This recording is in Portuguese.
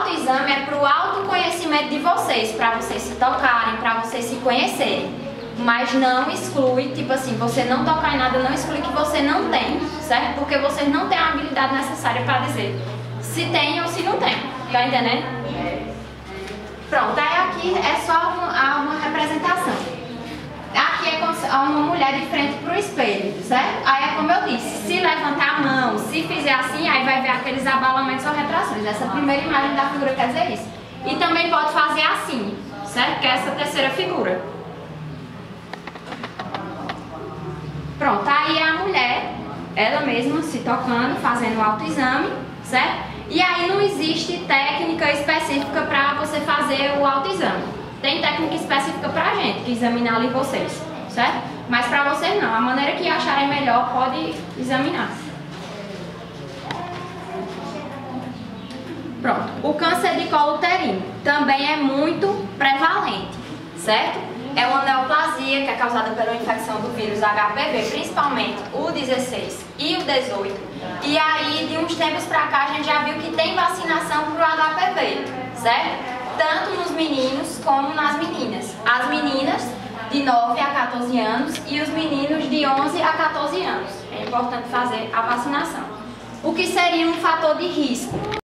autoexame é para o autoconhecimento de vocês, para vocês se tocarem, para vocês se conhecerem. Mas não exclui, tipo assim, você não tocar em nada não exclui que você não tem, certo? Porque vocês não têm a habilidade necessária para dizer se tem ou se não tem. Tá entendendo? Pronto, aí aqui é só uma representação. Aqui é uma mulher de frente para o espelho, certo? Aí é como eu disse, se levantar a mão, se fizer assim, aí vai ver aqueles abalamentos ou retrações. Essa primeira imagem da figura quer dizer isso. E também pode fazer assim, certo? Que é essa terceira figura. Pronto, aí é a mulher, ela mesma se tocando, fazendo o autoexame, certo? E aí não existe técnica específica para você fazer o autoexame. Tem técnica específica pra gente, que examinar ali vocês, certo? Mas pra vocês não, a maneira que acharem melhor pode examinar. Pronto, o câncer de colo uterino também é muito prevalente, certo? É uma neoplasia que é causada pela infecção do vírus HPV, principalmente o 16 e o 18. E aí, de uns tempos pra cá, a gente já viu que tem vacinação pro HPV, certo? Tanto nos meninos como nas meninas. As meninas de 9 a 14 anos e os meninos de 11 a 14 anos. É importante fazer a vacinação. O que seria um fator de risco?